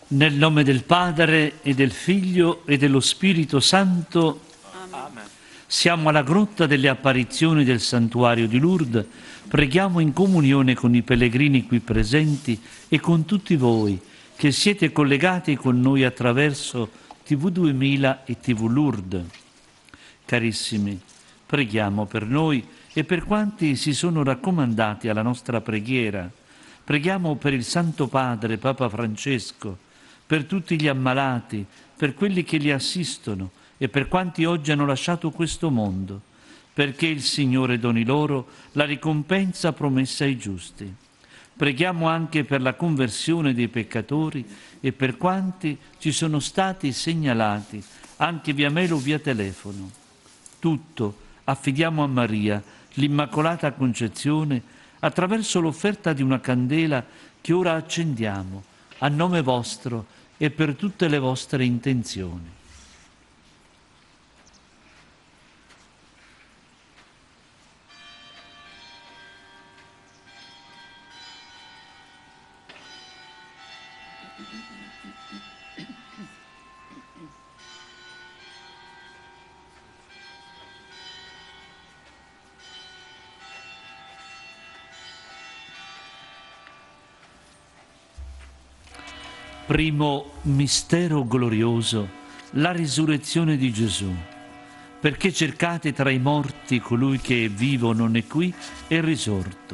Nel nome del Padre e del Figlio e dello Spirito Santo. Amen. Siamo alla grotta delle apparizioni del santuario di Lourdes. Preghiamo in comunione con i pellegrini qui presenti e con tutti voi che siete collegati con noi attraverso TV 2000 e TV Lourdes. Carissimi, preghiamo per noi e per quanti si sono raccomandati alla nostra preghiera. Preghiamo per il Santo Padre, Papa Francesco, per tutti gli ammalati, per quelli che li assistono e per quanti oggi hanno lasciato questo mondo, perché il Signore doni loro la ricompensa promessa ai giusti. Preghiamo anche per la conversione dei peccatori e per quanti ci sono stati segnalati, anche via mail o via telefono. Tutto affidiamo a Maria, l'Immacolata Concezione, attraverso l'offerta di una candela che ora accendiamo, a nome vostro e per tutte le vostre intenzioni. Primo mistero glorioso, la risurrezione di Gesù. Perché cercate tra i morti colui che è vivo, non è qui, è risorto.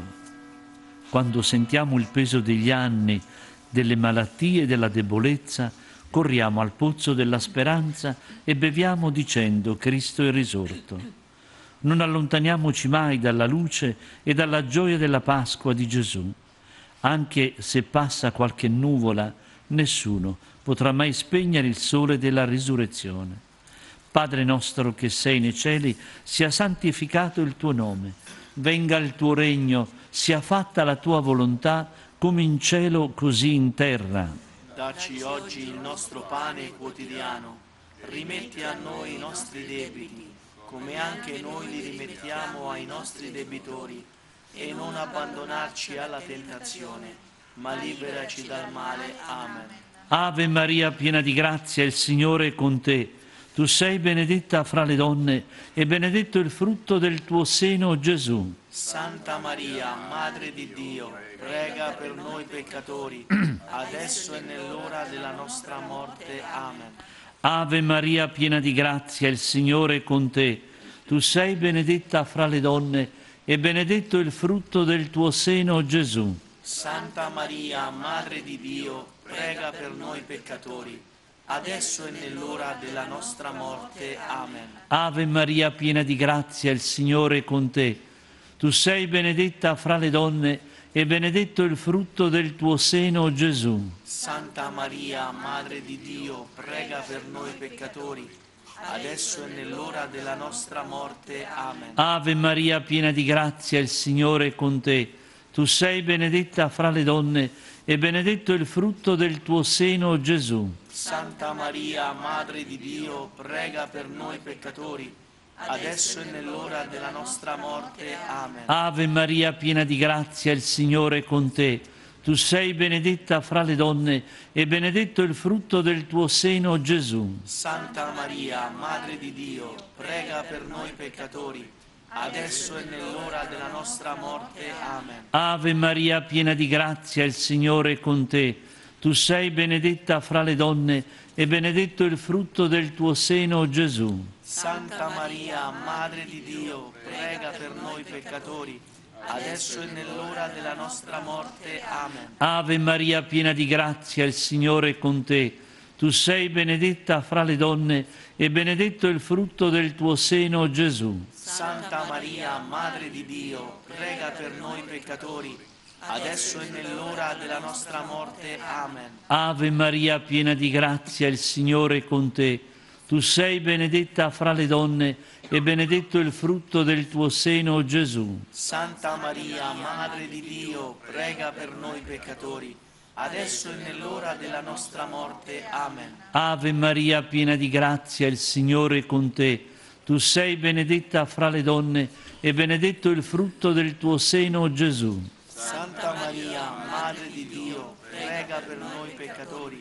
Quando sentiamo il peso degli anni, delle malattie e della debolezza, corriamo al pozzo della speranza e beviamo dicendo: Cristo è risorto. Non allontaniamoci mai dalla luce e dalla gioia della Pasqua di Gesù. Anche se passa qualche nuvola, nessuno potrà mai spegnere il sole della risurrezione. Padre nostro che sei nei cieli, sia santificato il tuo nome. Venga il tuo regno, sia fatta la tua volontà, come in cielo così in terra. Dacci oggi il nostro pane quotidiano. Rimetti a noi i nostri debiti, come anche noi li rimettiamo ai nostri debitori. E non abbandonarci alla tentazione, ma liberaci dal male. Amen. Ave Maria, piena di grazia, il Signore è con te. Tu sei benedetta fra le donne e benedetto il frutto del tuo seno, Gesù. Santa Maria, Madre di Dio, prega per noi peccatori, adesso e nell'ora della nostra morte. Amen. Ave Maria, piena di grazia, il Signore è con te. Tu sei benedetta fra le donne e benedetto il frutto del tuo seno, Gesù. Santa Maria, Madre di Dio, prega per noi peccatori, adesso e nell'ora della nostra morte. Amen. Ave Maria, piena di grazia, il Signore è con te. Tu sei benedetta fra le donne e benedetto il frutto del tuo seno, Gesù. Santa Maria, Madre di Dio, prega per noi peccatori, adesso e nell'ora della nostra morte. Amen. Ave Maria, piena di grazia, il Signore è con te. Tu sei benedetta fra le donne e benedetto il frutto del tuo seno, Gesù. Santa Maria, Madre di Dio, prega per noi peccatori, adesso e nell'ora della nostra morte. Amen. Ave Maria, piena di grazia, il Signore è con te. Tu sei benedetta fra le donne e benedetto il frutto del tuo seno, Gesù. Santa Maria, Madre di Dio, prega per noi peccatori, adesso e nell'ora della nostra morte. Amen. Ave Maria, piena di grazia, il Signore è con te. Tu sei benedetta fra le donne e benedetto il frutto del tuo seno, Gesù. Santa Maria, Madre di Dio, prega per noi peccatori, adesso e nell'ora della nostra morte. Amen. Ave Maria, piena di grazia, il Signore è con te. Tu sei benedetta fra le donne e benedetto il frutto del tuo seno, Gesù. Santa Maria, Madre di Dio, prega per noi peccatori, adesso e nell'ora della nostra morte. Amen. Ave Maria, piena di grazia, il Signore è con te. Tu sei benedetta fra le donne e benedetto il frutto del tuo seno, Gesù. Santa Maria, Madre di Dio, prega per noi peccatori, adesso e nell'ora della nostra morte. Amen. Ave Maria, piena di grazia, il Signore è con te. Tu sei benedetta fra le donne e benedetto il frutto del tuo seno, Gesù. Santa Maria, Madre di Dio, prega per noi peccatori,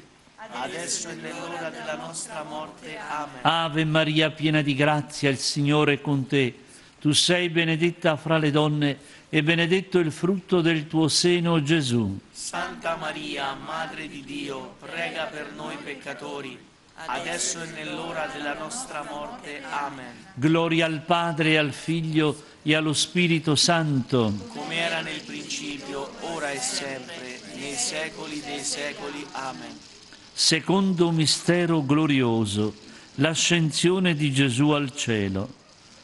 adesso e nell'ora della nostra morte. Amen. Ave Maria, piena di grazia, il Signore è con te. Tu sei benedetta fra le donne e benedetto il frutto del tuo seno, Gesù. Santa Maria, Madre di Dio, prega per noi peccatori, adesso e nell'ora della nostra morte. Amen. Gloria al Padre, al Figlio e allo Spirito Santo. Come era nel principio, ora e sempre, nei secoli dei secoli. Amen. Secondo mistero glorioso, l'ascensione di Gesù al cielo.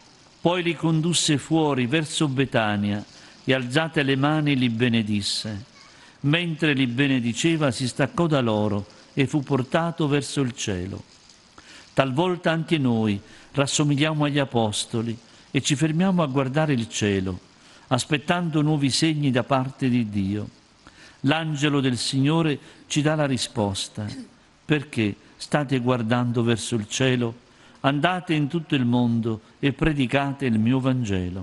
Poi li condusse fuori verso Betania e alzate le mani li benedisse. Mentre li benediceva si staccò da loro e fu portato verso il cielo. Talvolta anche noi rassomigliamo agli Apostoli e ci fermiamo a guardare il cielo, aspettando nuovi segni da parte di Dio. L'angelo del Signore ci dà la risposta. Perché state guardando verso il cielo? Andate in tutto il mondo e predicate il mio Vangelo.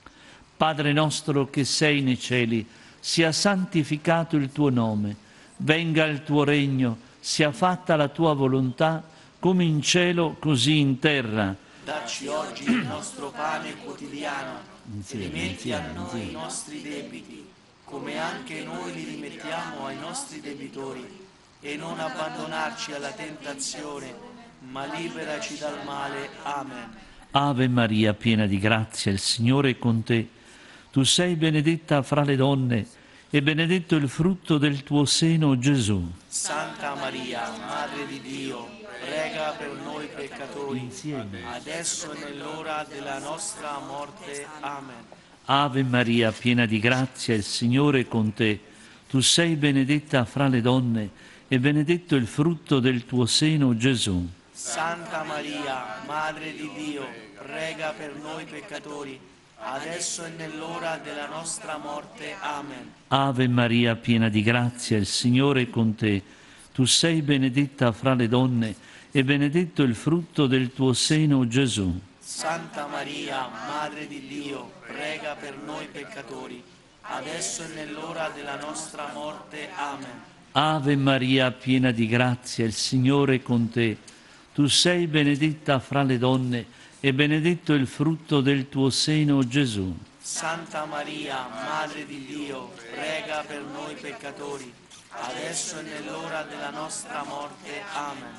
Padre nostro che sei nei cieli, sia santificato il tuo nome, venga il tuo regno, sia fatta la tua volontà, come in cielo, così in terra. Dacci oggi il nostro pane quotidiano, rimetti a noi i nostri debiti, come anche noi li rimettiamo ai nostri debitori, e non abbandonarci alla tentazione, ma liberaci dal male. Amen. Ave Maria, piena di grazia, il Signore è con te. Tu sei benedetta fra le donne e benedetto il frutto del tuo seno, Gesù. Santa Maria, Madre di Dio, prega per noi peccatori, Insieme. adesso e nell'ora della nostra morte. Amen. Ave Maria, piena di grazia, il Signore è con te. Tu sei benedetta fra le donne e benedetto il frutto del tuo seno, Gesù. Santa Maria, Madre di Dio, prega per noi peccatori, adesso e nell'ora della nostra morte. Amen. Ave Maria, piena di grazia, il Signore è con te. Tu sei benedetta fra le donne e benedetto il frutto del tuo seno, Gesù. Santa Maria, Madre di Dio, prega per noi peccatori, adesso e nell'ora della nostra morte. Amen. Ave Maria, piena di grazia, il Signore è con te. Tu sei benedetta fra le donne e benedetto il frutto del tuo seno, Gesù. Santa Maria, Madre di Dio, prega per noi peccatori, adesso e nell'ora della nostra morte. Amen.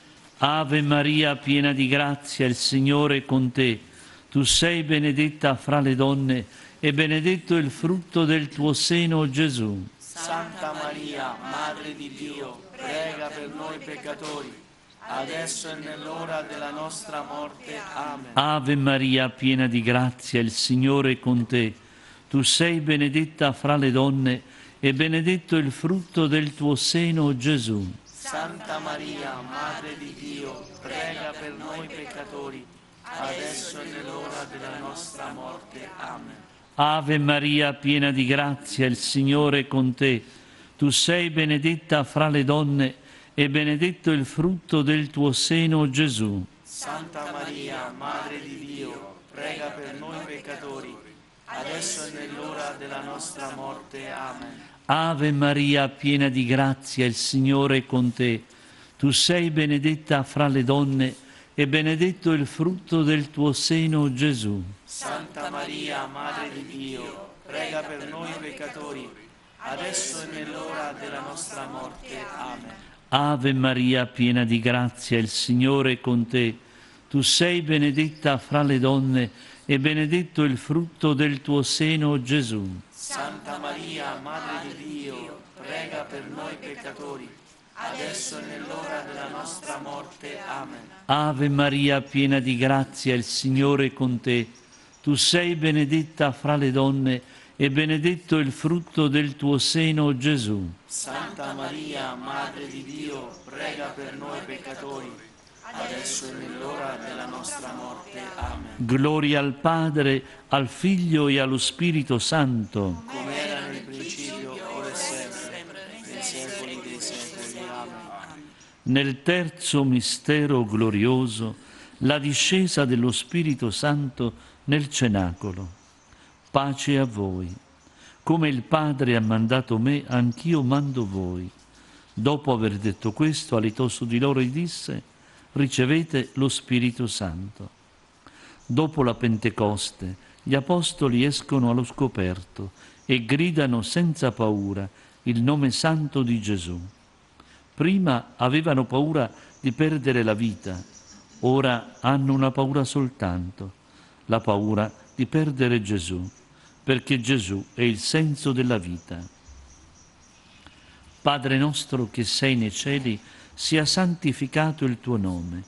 Ave Maria, piena di grazia, il Signore è con te. Tu sei benedetta fra le donne e benedetto il frutto del tuo seno, Gesù. Santa Maria, Madre di Dio, prega per noi peccatori, adesso e nell'ora della nostra morte. Amen. Ave Maria, piena di grazia, il Signore è con te. Tu sei benedetta fra le donne e benedetto il frutto del tuo seno, Gesù. Santa Maria, Madre di Dio, prega per noi peccatori, adesso e nell'ora della nostra morte. Amen. Ave Maria, piena di grazia, il Signore è con te. Tu sei benedetta fra le donne e benedetto il frutto del tuo seno, Gesù. Santa Maria, Madre di Dio, prega per noi peccatori, adesso e nell'ora della nostra morte. Amen. Ave Maria, piena di grazia, il Signore è con te. Tu sei benedetta fra le donne e benedetto il frutto del tuo seno, Gesù. Santa Maria, Madre di Dio, prega per noi peccatori, adesso e nell'ora della nostra morte. Amen. Ave Maria, piena di grazia, il Signore è con te. Tu sei benedetta fra le donne e benedetto il frutto del tuo seno, Gesù. Santa Maria, Madre di Dio, prega per noi peccatori, adesso e nell'ora della nostra morte. Amen. Ave Maria, piena di grazia, il Signore è con te. Tu sei benedetta fra le donne e benedetto il frutto del tuo seno, Gesù. Santa Maria, Madre di Dio, prega per noi peccatori, adesso e nell'ora della nostra morte. Amen. Gloria al Padre, al Figlio e allo Spirito Santo. Come era nel principio, ora e sempre, nei secoli dei secoli. Amen. Nel terzo mistero glorioso, la discesa dello Spirito Santo nel cenacolo. Pace a voi. Come il Padre ha mandato me, anch'io mando voi. Dopo aver detto questo, alitò su di loro e disse: ricevete lo Spirito Santo. Dopo la Pentecoste, gli apostoli escono allo scoperto e gridano senza paura il nome santo di Gesù. Prima avevano paura di perdere la vita, ora hanno una paura soltanto, la paura di perdere Gesù, perché Gesù è il senso della vita. Padre nostro che sei nei cieli, sia santificato il tuo nome,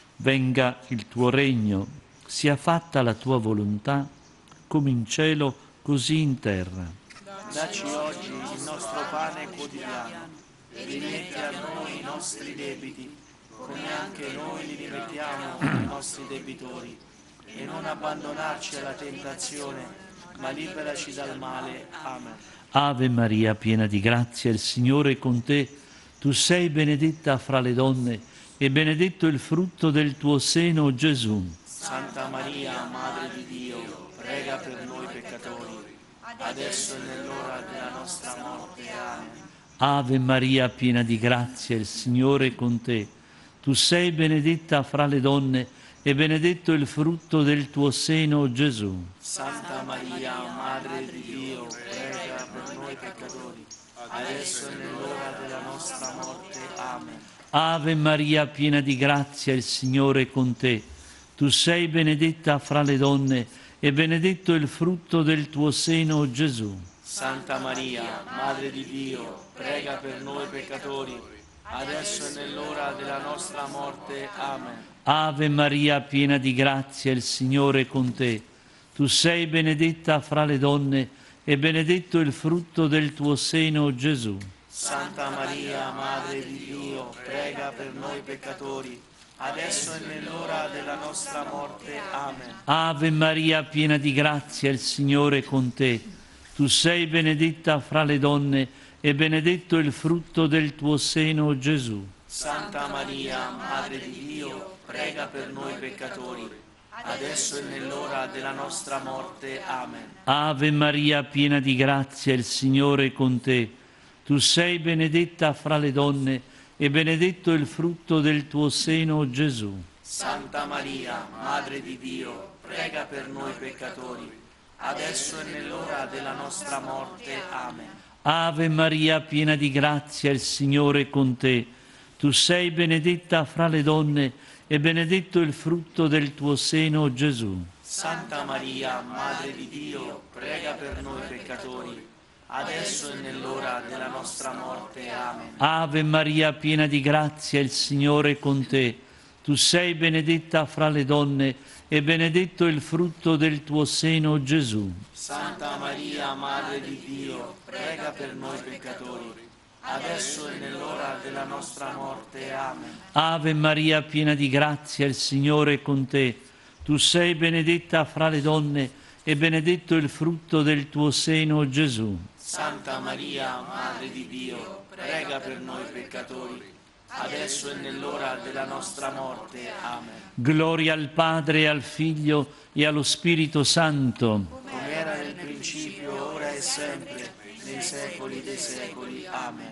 venga il tuo regno, sia fatta la tua volontà, come in cielo, così in terra. Dacci oggi il nostro pane quotidiano, e rimetti a noi i nostri debiti, come anche noi li rimettiamo ai nostri debitori, e non abbandonarci alla tentazione, ma liberaci dal male. Amen. Ave Maria, piena di grazia, il Signore è con te. Tu sei benedetta fra le donne e benedetto il frutto del tuo seno, Gesù. Santa Maria, Madre di Dio, prega per noi peccatori, adesso e nell'ora della nostra morte. Amen. Ave Maria, piena di grazia, il Signore è con te. Tu sei benedetta fra le donne e benedetto il frutto del tuo seno, Gesù. Santa Maria, Madre di Dio, prega per noi peccatori, adesso e nell'ora della nostra morte. Amen. Ave Maria, piena di grazia, il Signore è con te. Tu sei benedetta fra le donne e benedetto il frutto del tuo seno, Gesù. Santa Maria, Madre di Dio, prega per noi peccatori, adesso e nell'ora della nostra morte. Amen. Ave Maria, piena di grazia, il Signore è con te. Tu sei benedetta fra le donne e benedetto il frutto del tuo seno, Gesù. Santa Maria, Madre di Dio, prega per noi peccatori, adesso e nell'ora della nostra morte. Amen. Ave Maria, piena di grazia, il Signore è con te. Tu sei benedetta fra le donne e benedetto il frutto del tuo seno, Gesù. Santa Maria, Madre di Dio, prega per noi peccatori, adesso e nell'ora della nostra morte. Amen. Ave Maria, piena di grazia, il Signore è con te. Tu sei benedetta fra le donne e benedetto il frutto del tuo seno, Gesù. Santa Maria, Madre di Dio, prega per noi peccatori, adesso e nell'ora della nostra morte. Amen. Ave Maria, piena di grazia, il Signore è con te. Tu sei benedetta fra le donne e benedetto il frutto del tuo seno, Gesù. Santa Maria, Madre di Dio, prega per noi peccatori, adesso e nell'ora della nostra morte. Amen. Ave Maria, piena di grazia, il Signore è con te. Tu sei benedetta fra le donne e benedetto il frutto del tuo seno, Gesù. Santa Maria, Madre di Dio, prega per noi peccatori, adesso e nell'ora della nostra morte. Amen. Ave Maria, piena di grazia, il Signore è con te. Tu sei benedetta fra le donne e benedetto il frutto del tuo seno, Gesù. Santa Maria, Madre di Dio, prega per noi peccatori, adesso e nell'ora della nostra morte. Amen. Gloria al Padre, al Figlio e allo Spirito Santo. Come era nel principio, ora e sempre, nei secoli dei secoli. Amen.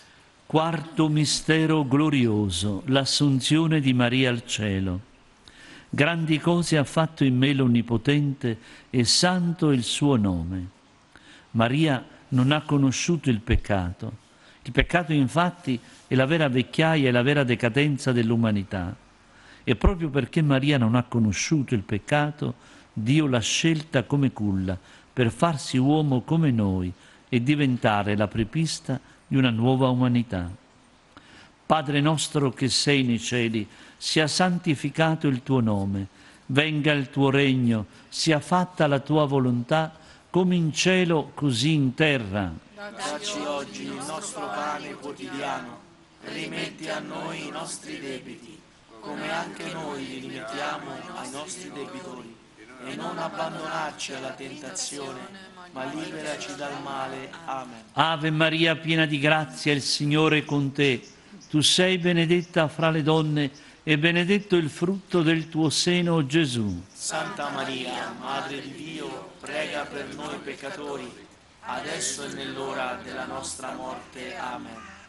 Quarto mistero glorioso, l'Assunzione di Maria al cielo. Grandi cose ha fatto in me l'Onnipotente e santo è il suo nome. Maria non ha conosciuto il peccato. Il peccato infatti è la vera vecchiaia e la vera decadenza dell'umanità. E proprio perché Maria non ha conosciuto il peccato, Dio l'ha scelta come culla per farsi uomo come noi e diventare la prepista di una nuova umanità. Padre nostro che sei nei cieli, sia santificato il tuo nome, venga il tuo regno, sia fatta la tua volontà, come in cielo così in terra. Dacci oggi il nostro pane quotidiano, rimetti a noi i nostri debiti, come anche noi li rimettiamo ai nostri debitori, e non abbandonarci alla tentazione, ma liberaci dal male. Amen. Ave Maria, piena di grazia, il Signore è con te. Tu sei benedetta fra le donne e benedetto il frutto del tuo seno, Gesù. Santa Maria, Madre di Dio, prega per noi peccatori, adesso e nell'ora della nostra morte. Amen.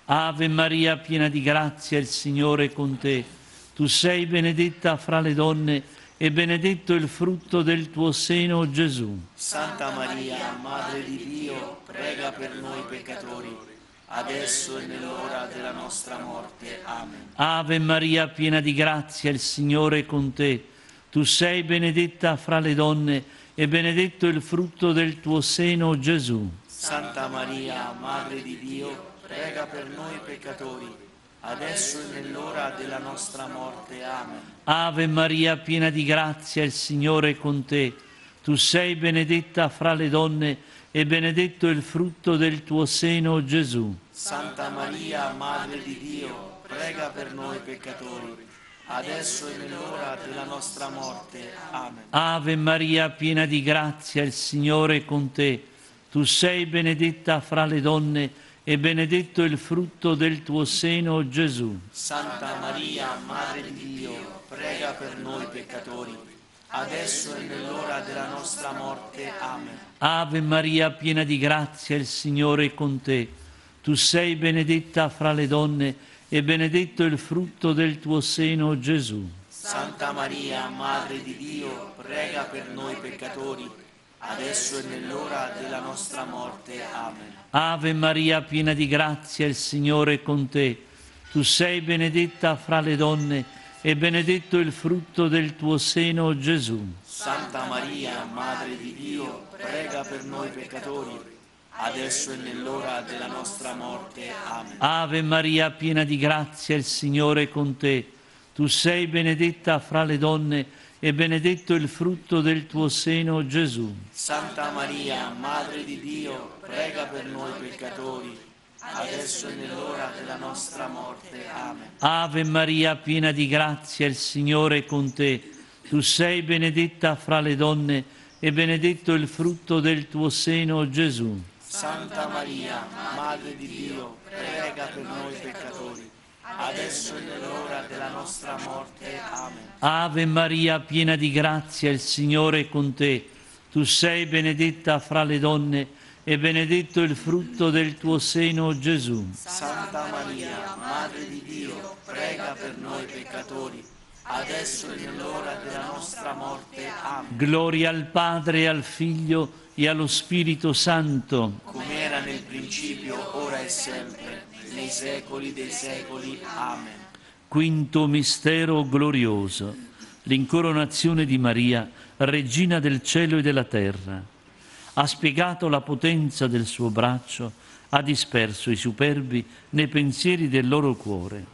Ave Maria, piena di grazia, il Signore è con te. Tu sei benedetta fra le donne e benedetto il frutto del tuo seno, Gesù. Santa Maria, Madre di Dio, prega per noi peccatori, adesso e nell'ora della nostra morte. Amen. Ave Maria, piena di grazia, il Signore è con te. Tu sei benedetta fra le donne e benedetto il frutto del tuo seno, Gesù. Santa Maria, Madre di Dio, prega per noi peccatori, adesso e nell'ora della nostra morte. Amen. Ave Maria, piena di grazia, il Signore è con te. Tu sei benedetta fra le donne e benedetto il frutto del tuo seno, Gesù. Santa Maria, Madre di Dio, prega per noi peccatori, adesso e nell'ora della nostra morte. Amen. Ave Maria, piena di grazia, il Signore è con te. Tu sei benedetta fra le donne e benedetto il frutto del tuo seno, Gesù. Santa Maria, Madre di Dio, prega per noi peccatori, adesso e nell'ora della nostra morte. Amen. Ave Maria, piena di grazia, il Signore è con te. Tu sei benedetta fra le donne e benedetto il frutto del tuo seno, Gesù. Santa Maria, Madre di Dio, prega per noi peccatori, adesso e nell'ora della nostra morte. Amen. Ave Maria, piena di grazia, il Signore è con te. Tu sei benedetta fra le donne e benedetto il frutto del tuo seno, Gesù. Santa Maria, Madre di Dio, prega per noi peccatori, adesso e nell'ora della nostra morte. Amen. Ave Maria, piena di grazia, il Signore è con te. Tu sei benedetta fra le donne e benedetto il frutto del tuo seno, Gesù. Santa Maria, Madre di Dio, prega per noi peccatori, adesso e nell'ora della nostra morte. Amen. Ave Maria, piena di grazia, il Signore è con te. Tu sei benedetta fra le donne e benedetto il frutto del tuo seno, Gesù. Santa Maria, Madre di Dio, prega per noi peccatori, adesso e nell'ora della nostra morte. Amen. Ave Maria, piena di grazia, il Signore è con te. Tu sei benedetta fra le donne e benedetto il frutto del tuo seno, Gesù. Santa Maria, Madre di Dio, prega per noi peccatori, adesso e nell'ora della nostra morte. Amen. Gloria al Padre, al Figlio e allo Spirito Santo. Come era nel principio, ora e sempre, nei secoli dei secoli. Amen. Quinto mistero glorioso, l'incoronazione di Maria, Regina del cielo e della terra. Ha spiegato la potenza del suo braccio, ha disperso i superbi nei pensieri del loro cuore.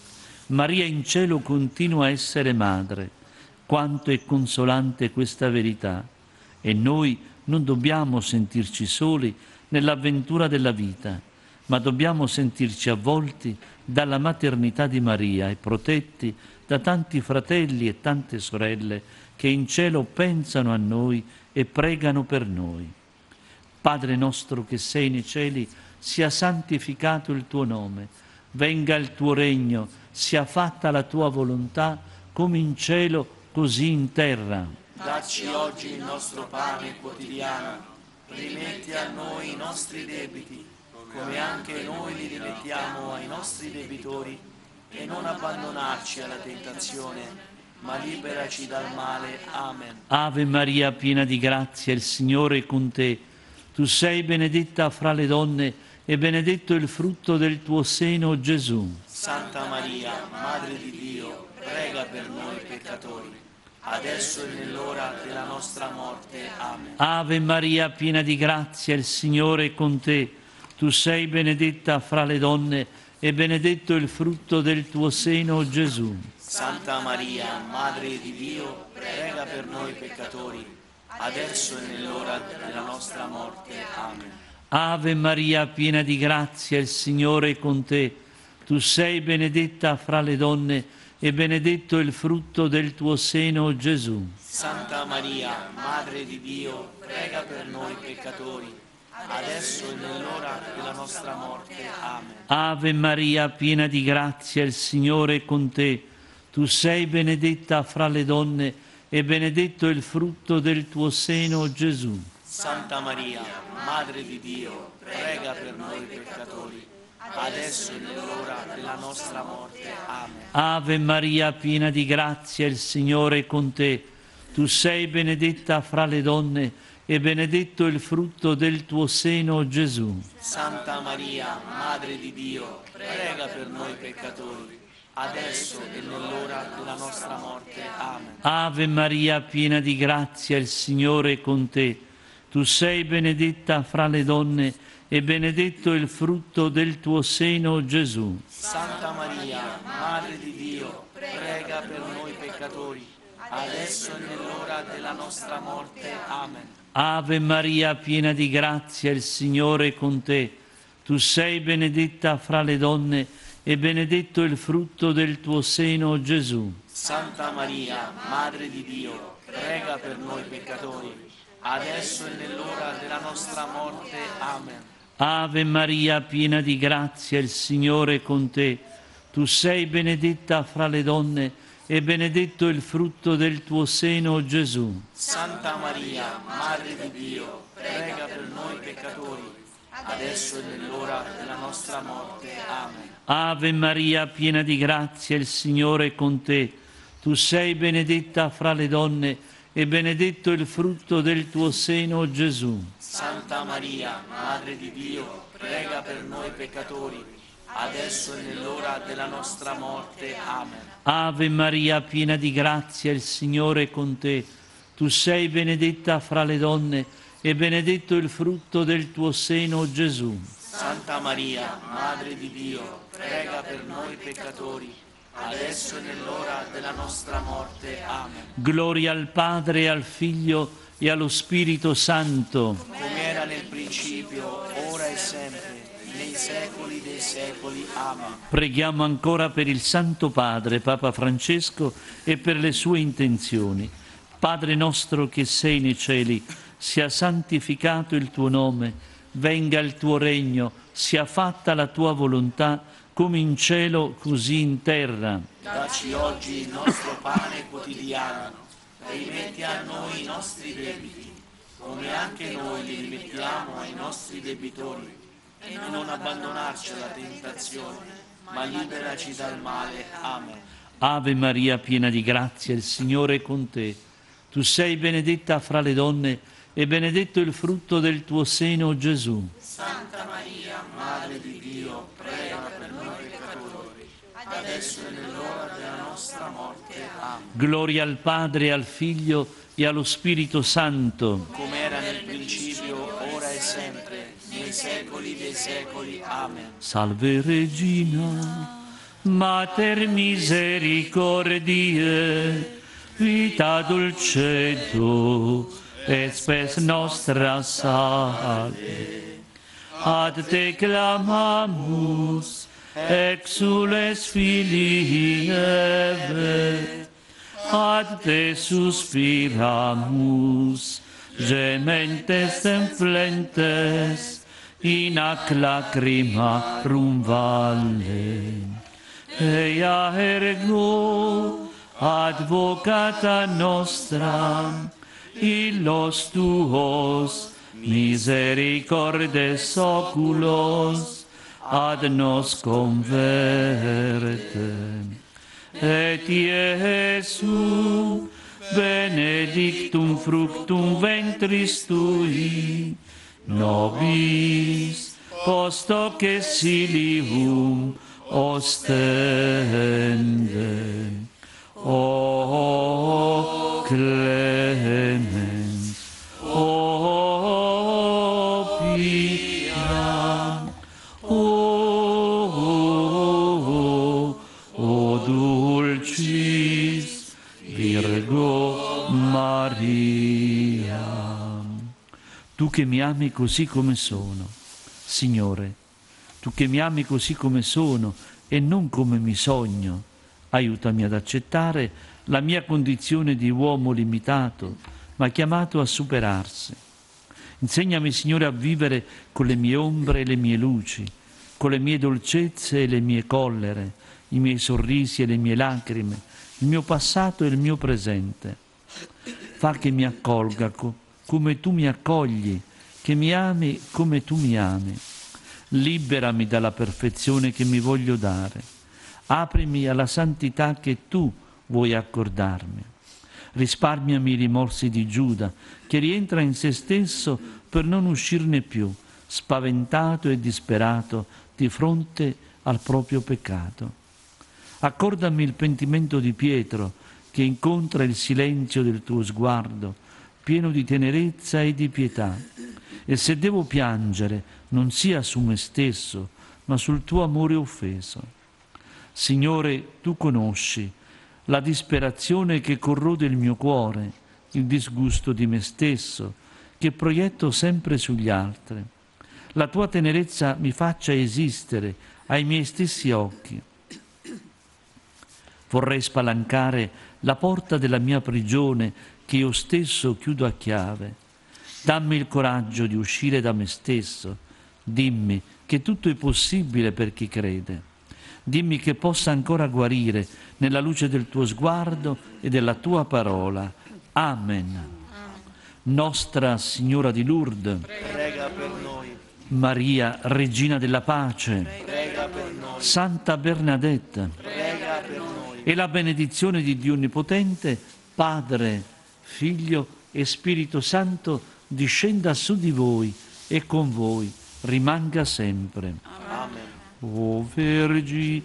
Maria in cielo continua a essere madre. Quanto è consolante questa verità. E noi non dobbiamo sentirci soli nell'avventura della vita, ma dobbiamo sentirci avvolti dalla maternità di Maria e protetti da tanti fratelli e tante sorelle che in cielo pensano a noi e pregano per noi. Padre nostro che sei nei cieli, sia santificato il tuo nome, venga il tuo regno, sia fatta la tua volontà, come in cielo, così in terra. Dacci oggi il nostro pane quotidiano, rimetti a noi i nostri debiti, come anche noi li rimettiamo ai nostri debitori, e non abbandonarci alla tentazione, ma liberaci dal male. Amen. Ave Maria, piena di grazia, il Signore è con te. Tu sei benedetta fra le donne e benedetto il frutto del tuo seno, Gesù. Santa Maria, Madre di Dio, prega per noi peccatori, adesso e nell'ora della nostra morte. Amen. Ave Maria, piena di grazia, il Signore è con te. Tu sei benedetta fra le donne e benedetto il frutto del tuo seno, Gesù. Santa Maria, Madre di Dio, prega per noi peccatori, adesso e nell'ora della nostra morte. Amen. Ave Maria, piena di grazia, il Signore è con te. Tu sei benedetta fra le donne e benedetto il frutto del tuo seno, Gesù. Santa Maria, Madre di Dio, prega per noi peccatori, adesso e nell'ora della nostra morte. Amen. Ave Maria, piena di grazia, il Signore è con te. Tu sei benedetta fra le donne e benedetto il frutto del tuo seno, Gesù. Santa Maria, Madre di Dio, prega per noi peccatori, adesso e nell'ora della nostra morte. Amen. Ave Maria, piena di grazia, il Signore è con te. Tu sei benedetta fra le donne e benedetto il frutto del tuo seno, Gesù. Santa Maria, Madre di Dio, prega per noi peccatori, adesso e nell'ora della nostra morte. Amen. Ave Maria, piena di grazia, il Signore è con te. Tu sei benedetta fra le donne e benedetto il frutto del tuo seno, Gesù. Santa Maria, Madre di Dio, prega per noi peccatori, adesso e nell'ora della nostra morte. Amen. Ave Maria, piena di grazia, il Signore è con te. Tu sei benedetta fra le donne e benedetto il frutto del tuo seno, Gesù. Santa Maria, Madre di Dio, prega per noi peccatori, adesso e nell'ora della nostra morte. Amen. Ave Maria, piena di grazia, il Signore è con te. Tu sei benedetta fra le donne e benedetto il frutto del tuo seno, Gesù. Santa Maria, Madre di Dio, prega per noi peccatori, adesso e nell'ora della nostra morte. Amen. Ave Maria, piena di grazia, il Signore è con te. Tu sei benedetta fra le donne e benedetto il frutto del tuo seno, Gesù. Santa Maria, Madre di Dio, prega per noi peccatori, adesso e nell'ora della nostra morte. Amen. Ave Maria, piena di grazia, il Signore è con te. Tu sei benedetta fra le donne e benedetto il frutto del tuo seno, Gesù. Santa Maria, Madre di Dio, prega per noi peccatori, adesso e nell'ora della nostra morte. Amen. Gloria al Padre, e al Figlio e allo Spirito Santo. Come era nel principio, ora e sempre, nei secoli dei secoli. Amen. Preghiamo ancora per il Santo Padre, Papa Francesco, e per le sue intenzioni. Padre nostro che sei nei cieli, sia santificato il tuo nome, venga il tuo regno, sia fatta la tua volontà, come in cielo, così in terra. Dacci oggi il nostro pane quotidiano, rimetti a noi i nostri debiti, come anche noi li rimettiamo ai nostri debitori, e non abbandonarci alla tentazione, ma liberaci dal male. Amen. Ave Maria, piena di grazia, il Signore è con te. Tu sei benedetta fra le donne e benedetto il frutto del tuo seno, Gesù. Santa Maria, Madre di Dio, prega per noi peccatori, adesso e nell'ora della nostra morte. Amen. Gloria al Padre, al Figlio e allo Spirito Santo. Come era nel principio, ora e sempre, nei secoli dei secoli. Amen. Salve Regina, Mater misericordiae, vita dulcedo, et spes nostra salve. Ad te clamamus, exules filii Eve, ad te suspiramus, gementes templentes, in ac lacrimarum valle. Ea ergo, advocata nostra, illos tuos, misericordes oculos, ad nos converte. Et Iesu, benedictum fructum ventris tui, nobis post hoc exilium ostende. O clemens, o pia, o dulcis Virgo Maria. Tu che mi ami così come sono, Signore, tu che mi ami così come sono e non come mi sogno, aiutami ad accettare la mia condizione di uomo limitato, ma chiamato a superarsi. Insegnami, Signore, a vivere con le mie ombre e le mie luci, con le mie dolcezze e le mie collere, i miei sorrisi e le mie lacrime, il mio passato e il mio presente. Fa che mi accolga come tu mi accogli, che mi ami come tu mi ami. Liberami dalla perfezione che mi voglio dare. Aprimi alla santità che tu vuoi accordarmi. Risparmiami i rimorsi di Giuda, che rientra in se stesso per non uscirne più, spaventato e disperato di fronte al proprio peccato. Accordami il pentimento di Pietro, che incontra il silenzio del tuo sguardo, pieno di tenerezza e di pietà. E se devo piangere, non sia su me stesso, ma sul tuo amore offeso. Signore, tu conosci la disperazione che corrode il mio cuore, il disgusto di me stesso, che proietto sempre sugli altri. La tua tenerezza mi faccia esistere ai miei stessi occhi. Vorrei spalancare la porta della mia prigione che io stesso chiudo a chiave. Dammi il coraggio di uscire da me stesso. Dimmi che tutto è possibile per chi crede. Dimmi che possa ancora guarire nella luce del tuo sguardo e della tua parola. Amen. Nostra Signora di Lourdes, prega per noi. Maria, Regina della Pace, Prega per noi. Santa Bernadette, Prega per noi. e la benedizione di Dio Onnipotente, Padre, Figlio e Spirito Santo, discenda su di voi e con voi rimanga sempre. Amen. O Vergine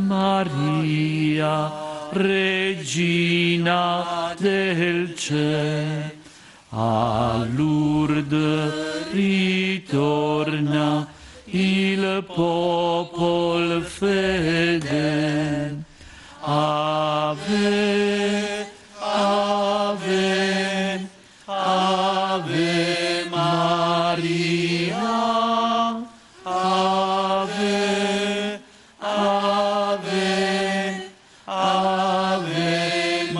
Maria, Regina del Cielo, a Lourdes ritorna il popol fedele. Ave, Ave, Ave Maria, Ave, Ave, Ave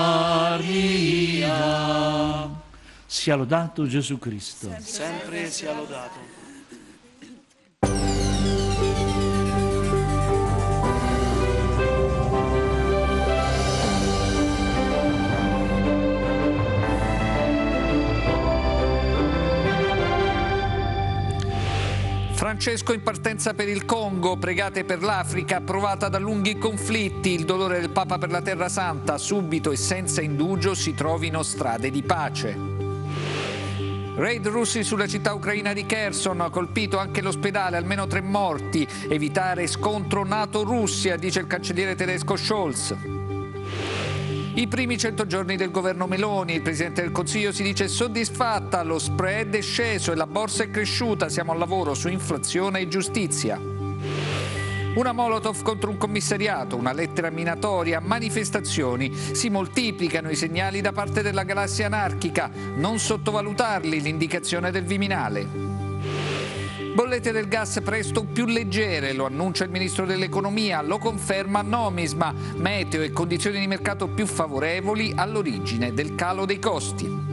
Maria. Sia lodato Gesù Cristo. Sempre sia lodato. Francesco in partenza per il Congo, pregate per l'Africa provata da lunghi conflitti, il dolore del Papa per la Terra Santa, subito e senza indugio si trovino strade di pace. Raid russi sulla città ucraina di Kherson, ha colpito anche l'ospedale, almeno 3 morti, evitare scontro NATO-Russia, dice il cancelliere tedesco Scholz. I primi 100 giorni del governo Meloni, il Presidente del Consiglio si dice soddisfatta, lo spread è sceso e la borsa è cresciuta, siamo al lavoro su inflazione e giustizia. Una Molotov contro un commissariato, una lettera minatoria, manifestazioni, si moltiplicano i segnali da parte della galassia anarchica, non sottovalutarli, l'indicazione del Viminale. Bollette del gas presto più leggere, lo annuncia il Ministro dell'Economia, lo conferma Nomisma, meteo e condizioni di mercato più favorevoli all'origine del calo dei costi.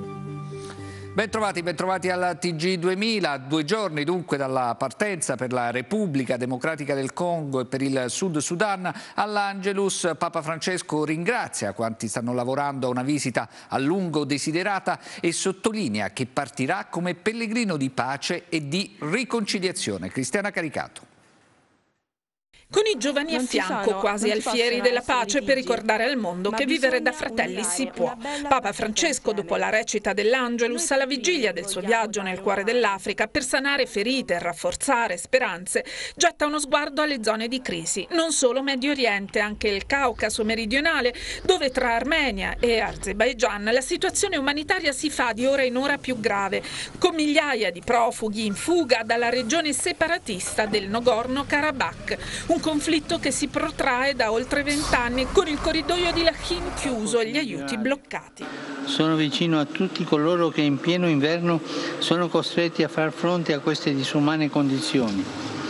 Bentrovati al TG 2000, 2 giorni dunque dalla partenza per la Repubblica Democratica del Congo e per il Sud Sudan. All'Angelus Papa Francesco ringrazia quanti stanno lavorando a una visita a lungo desiderata e sottolinea che partirà come pellegrino di pace e di riconciliazione. Cristiana Caricato. Con i giovani a fianco, quasi alfieri della pace, per ricordare al mondo che vivere da fratelli si può. Papa Francesco, dopo la recita dell'Angelus, alla vigilia del suo viaggio nel cuore dell'Africa, per sanare ferite e rafforzare speranze, getta uno sguardo alle zone di crisi. Non solo Medio Oriente, anche il Caucaso meridionale, dove tra Armenia e Azerbaigian la situazione umanitaria si fa di ora in ora più grave, con migliaia di profughi in fuga dalla regione separatista del Nagorno-Karabakh. Un conflitto che si protrae da oltre 20 anni con il corridoio di Lachin chiuso e gli aiuti bloccati. Sono vicino a tutti coloro che in pieno inverno sono costretti a far fronte a queste disumane condizioni.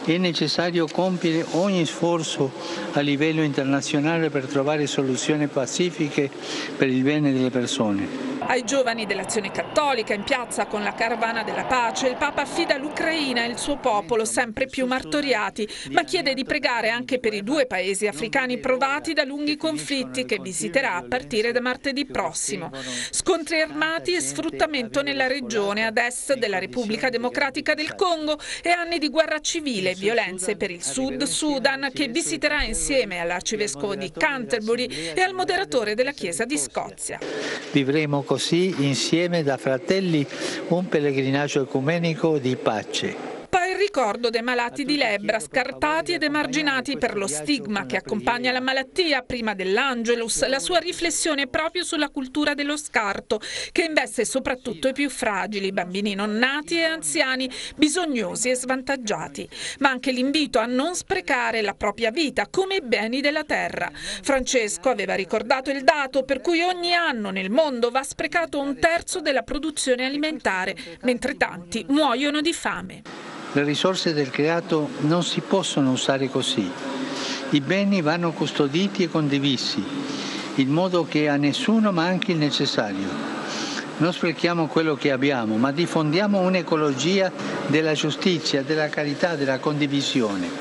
È necessario compiere ogni sforzo a livello internazionale per trovare soluzioni pacifiche per il bene delle persone. Ai giovani dell'Azione Cattolica in piazza con la carovana della pace, il Papa affida l'Ucraina e il suo popolo sempre più martoriati, ma chiede di pregare anche per i 2 paesi africani provati da lunghi conflitti che visiterà a partire da martedì prossimo. Scontri armati e sfruttamento nella regione ad est della Repubblica Democratica del Congo e anni di guerra civile e violenze per il Sud Sudan, che visiterà insieme all'arcivescovo di Canterbury e al moderatore della Chiesa di Scozia. Vivremo così insieme da fratelli un pellegrinaggio ecumenico di pace. Poi il ricordo dei malati di lebbra, scartati ed emarginati per lo stigma che accompagna la malattia prima dell'Angelus, la sua riflessione proprio sulla cultura dello scarto, che investe soprattutto i più fragili, bambini non nati e anziani, bisognosi e svantaggiati, ma anche l'invito a non sprecare la propria vita come i beni della terra. Francesco aveva ricordato il dato per cui ogni anno nel mondo va sprecato 1/3 della produzione alimentare, mentre tanti muoiono di fame. Le risorse del creato non si possono usare così. I beni vanno custoditi e condivisi, in modo che a nessuno manchi il necessario. Non sprechiamo quello che abbiamo, ma diffondiamo un'ecologia della giustizia, della carità, della condivisione.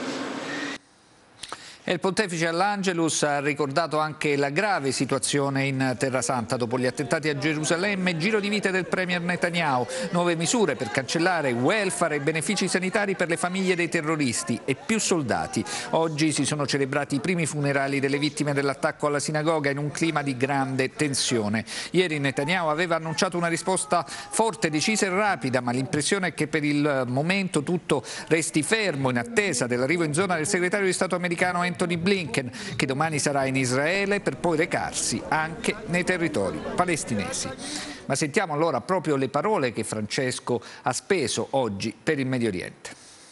E il pontefice all'Angelus ha ricordato anche la grave situazione in Terra Santa dopo gli attentati a Gerusalemme, giro di vite del premier Netanyahu, nuove misure per cancellare welfare e benefici sanitari per le famiglie dei terroristi e più soldati. Oggi si sono celebrati i primi funerali delle vittime dell'attacco alla sinagoga in un clima di grande tensione. Ieri Netanyahu aveva annunciato una risposta forte, decisa e rapida, ma l'impressione è che per il momento tutto resti fermo in attesa dell'arrivo in zona del segretario di Stato americano Anthony Blinken, che domani sarà in Israele per poi recarsi anche nei territori palestinesi. Ma sentiamo allora proprio le parole che Francesco ha speso oggi per il Medio Oriente.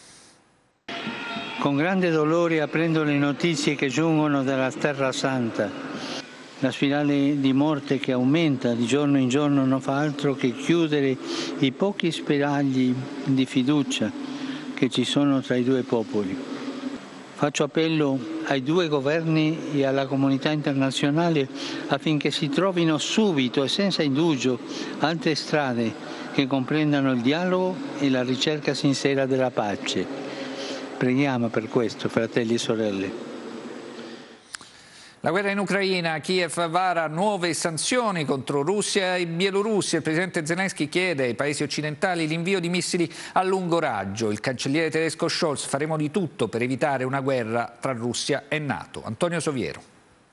Con grande dolore apprendo le notizie che giungono dalla Terra Santa. La spirale di morte che aumenta di giorno in giorno non fa altro che chiudere i pochi spiragli di fiducia che ci sono tra i 2 popoli. Faccio appello ai 2 governi e alla comunità internazionale affinché si trovino subito e senza indugio altre strade che comprendano il dialogo e la ricerca sincera della pace. Preghiamo per questo, fratelli e sorelle. La guerra in Ucraina, Kiev vara nuove sanzioni contro Russia e Bielorussia. Il presidente Zelensky chiede ai paesi occidentali l'invio di missili a lungo raggio. Il cancelliere tedesco Scholz: faremo di tutto per evitare una guerra tra Russia e NATO. Antonio Soviero.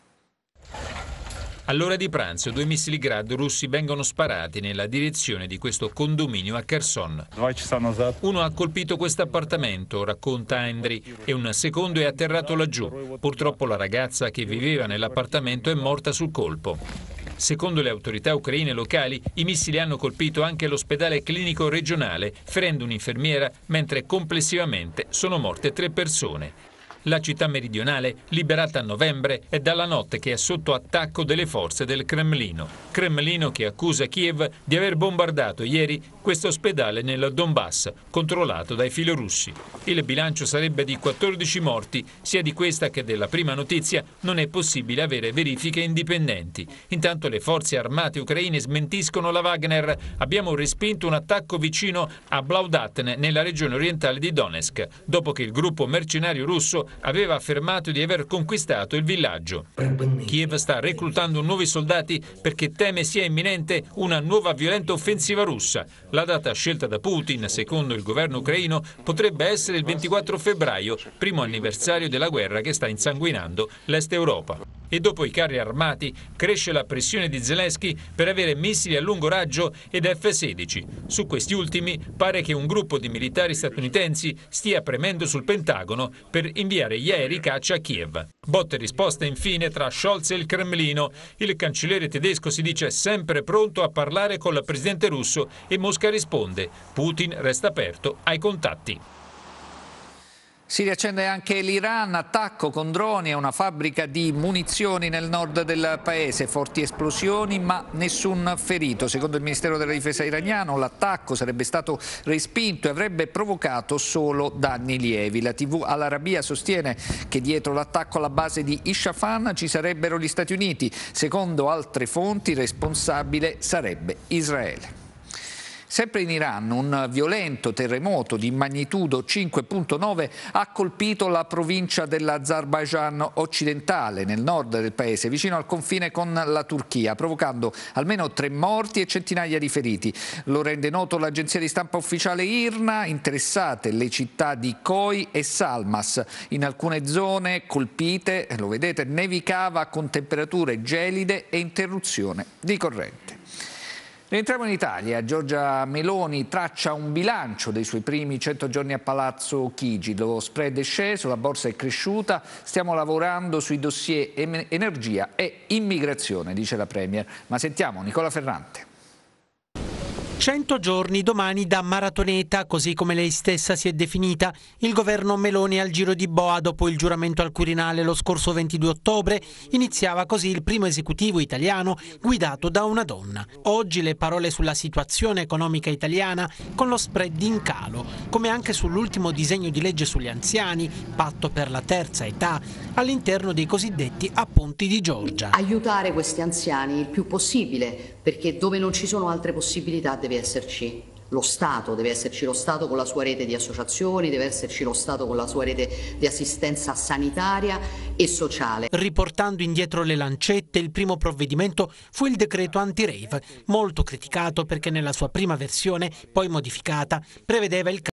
All'ora di pranzo 2 missili Grad russi vengono sparati nella direzione di questo condominio a Kherson. Uno ha colpito questo appartamento, racconta Andriy, e un secondo è atterrato laggiù. Purtroppo la ragazza che viveva nell'appartamento è morta sul colpo. Secondo le autorità ucraine locali, i missili hanno colpito anche l'ospedale clinico regionale, ferendo un'infermiera, mentre complessivamente sono morte 3 persone. La città meridionale, liberata a novembre, è dalla notte che è sotto attacco delle forze del Cremlino. Cremlino che accusa Kiev di aver bombardato ieri questo ospedale nel Donbass, controllato dai filorussi. Il bilancio sarebbe di 14 morti, sia di questa che della prima notizia non è possibile avere verifiche indipendenti. Intanto le forze armate ucraine smentiscono la Wagner. Abbiamo respinto un attacco vicino a Blaudatne, nella regione orientale di Donetsk, dopo che il gruppo mercenario russo aveva affermato di aver conquistato il villaggio. Kiev sta reclutando nuovi soldati perché teme sia imminente una nuova violenta offensiva russa. La data scelta da Putin, secondo il governo ucraino, potrebbe essere il 24 febbraio, primo anniversario della guerra che sta insanguinando l'Est Europa. E dopo i carri armati cresce la pressione di Zelensky per avere missili a lungo raggio ed F-16. Su questi ultimi pare che un gruppo di militari statunitensi stia premendo sul Pentagono per inviare gli aerei caccia a Kiev. Botte e risposta infine tra Scholz e il Cremlino. Il cancelliere tedesco si dice sempre pronto a parlare con il presidente russo e Mosca risponde: Putin resta aperto ai contatti. Si riaccende anche l'Iran, attacco con droni a una fabbrica di munizioni nel nord del paese, forti esplosioni ma nessun ferito. Secondo il Ministero della Difesa iraniano l'attacco sarebbe stato respinto e avrebbe provocato solo danni lievi. La TV Al Arabiya sostiene che dietro l'attacco alla base di Isfahan ci sarebbero gli Stati Uniti. Secondo altre fonti il responsabile sarebbe Israele. Sempre in Iran un violento terremoto di magnitudo 5,9 ha colpito la provincia dell'Azerbaigian occidentale, nel nord del paese, vicino al confine con la Turchia, provocando almeno 3 morti e centinaia di feriti. Lo rende noto l'agenzia di stampa ufficiale IRNA, interessate le città di Khoi e Salmas. In alcune zone colpite, lo vedete, nevicava con temperature gelide e interruzione di corrente. Rientriamo in Italia. Giorgia Meloni traccia un bilancio dei suoi primi 100 giorni a Palazzo Chigi. Lo spread è sceso, la borsa è cresciuta, stiamo lavorando sui dossier energia e immigrazione, dice la Premier. Ma sentiamo Nicola Ferrante. 100 giorni domani da maratoneta, così come lei stessa si è definita. Il governo Meloni al Giro di Boa dopo il giuramento al Quirinale lo scorso 22 ottobre. Iniziava così il primo esecutivo italiano guidato da una donna. Oggi le parole sulla situazione economica italiana con lo spread in calo, come anche sull'ultimo disegno di legge sugli anziani, patto per la terza età, all'interno dei cosiddetti appunti di Giorgia. Aiutare questi anziani il più possibile, perché dove non ci sono altre possibilità deve esserci lo Stato, deve esserci lo Stato con la sua rete di associazioni, deve esserci lo Stato con la sua rete di assistenza sanitaria e sociale. Riportando indietro le lancette, il primo provvedimento fu il decreto anti-rave, molto criticato perché nella sua prima versione, poi modificata, prevedeva il